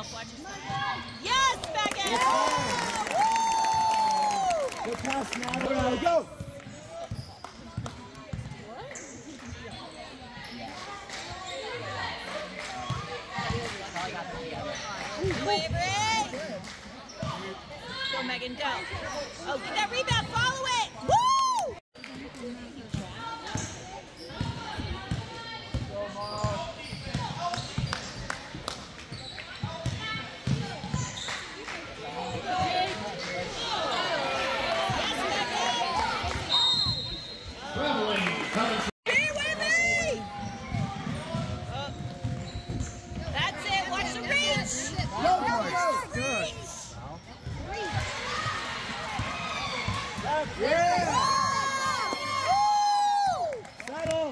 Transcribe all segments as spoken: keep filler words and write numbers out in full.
yourself. Watch yourself. Yes, back in. Yeah. Good pass, Natalie. Go. Wait, wait. Go, Megan, go. Oh, get that rebound. Follow it. Woo! That's it. Watch the reach. Go, go, go. Good. Yeah. Settle.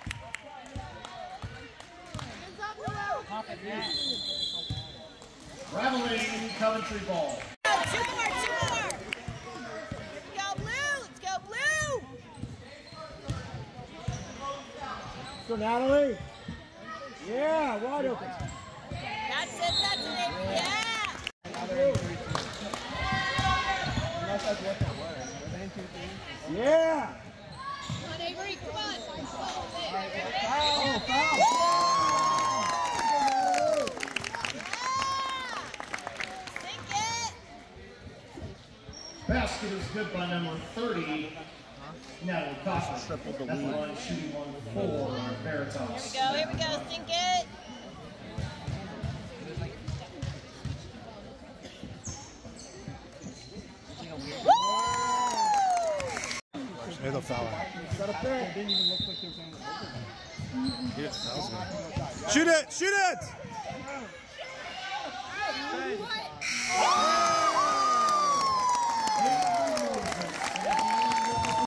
Traveling Coventry ball. Two more, two more. Let's go blue. Let's go blue. Let's go, Natalie. Yeah, wide open. That's it, that's it. Yeah. Yeah. Come on, Avery, come on. Foul, foul. Sink it. Basket is good by number thirty. Natalie Cochran. Tripled the That's lead. line shooting one for Veritas. Here we go, here we go. Sink it. Maybe they'll foul out. Got a pick. Yeah, that was good. Shoot it! Shoot it!